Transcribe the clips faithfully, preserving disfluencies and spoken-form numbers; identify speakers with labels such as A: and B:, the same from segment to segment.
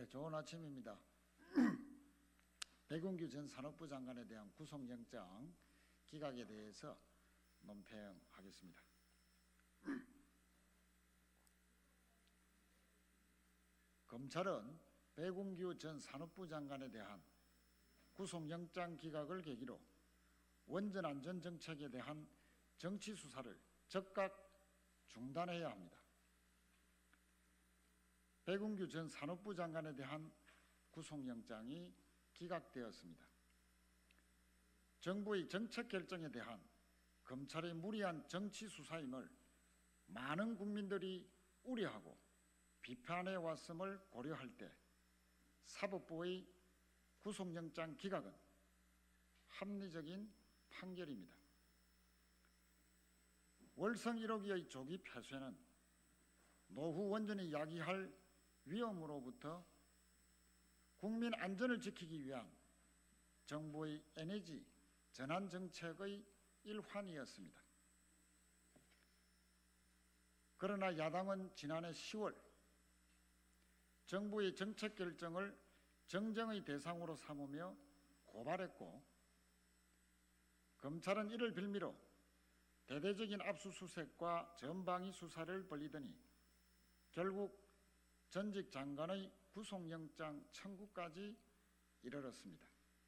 A: 네, 좋은 아침입니다. 백운규 전 산업부 장관에 대한 구속영장 기각에 대해서 논평하겠습니다. 검찰은 백운규 전 산업부 장관에 대한 구속영장 기각을 계기로 원전안전정책에 대한 정치 수사를 즉각 중단해야 합니다. 백운규 전 산업부 장관에 대한 구속영장이 기각되었습니다. 정부의 정책 결정에 대한 검찰의 무리한 정치 수사임을 많은 국민들이 우려하고 비판해 왔음을 고려할 때 사법부의 구속영장 기각은 합리적인 판결입니다. 월성 일 호기의 조기 폐쇄는 노후 원전이 야기할 위험으로부터 국민 안전을 지키기 위한 정부의 에너지 전환 정책의 일환이었습니다. 그러나 야당은 지난해 시월 정부의 정책 결정을 정정의 대상으로 삼으며 고발했고, 검찰은 이를 빌미로 대대적인 압수수색과 전방위 수사를 벌이더니 결국 전직 장관의 구속영장 청구까지 이르렀습니다.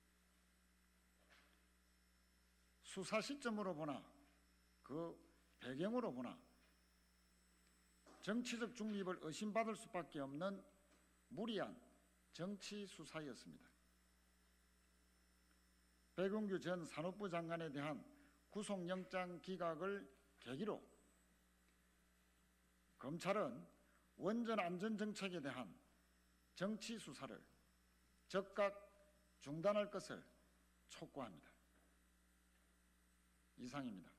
A: 수사 시점으로 보나 그 배경으로 보나 정치적 중립을 의심받을 수밖에 없는 무리한 정치 수사였습니다. 백운규 전 산업부 장관에 대한 구속영장 기각을 계기로 검찰은 원전 안전정책에 대한 정치 수사를 즉각 중단할 것을 촉구합니다. 이상입니다.